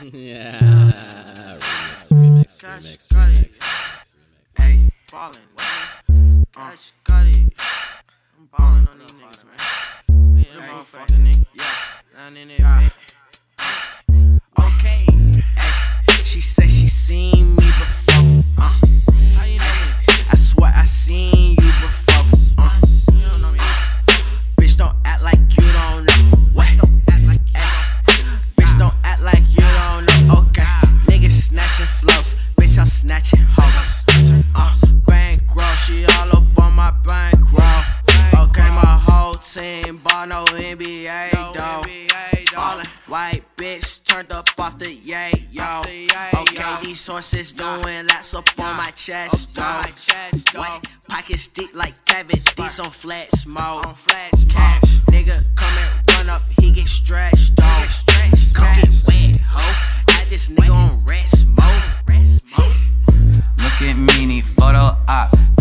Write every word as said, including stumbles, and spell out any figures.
Yeah. Remix, remix, remix, remix. Hey, ballin'. Cash got it. I'm ballin' on these niggas, man. We in a motherfucking nigga. Yeah. Down in there, man. Okay. Hey, she said she seen me before. Uh. How you know me? I swear I seen you before. Uh. You don't know me. Bitch, don't act like you don't know. What? Bitch, don't act like you don't know. Okay. Niggas snatching flows. Bitch, I'm snatching hoes. Uh. Bankroll, she all up on my bankroll. Okay, my whole team ball no N B A though. Ballin', white bitch turned up off the yay, yo. Okay, these horses doing laps up on my chest, though. White pockets deep like cabbage, these on flat smoke. Cash, nigga come and run up, he get stretched, though. Don't get wet, ho. Had this nigga on rest mode. Rest mode. Look at me, need photo op.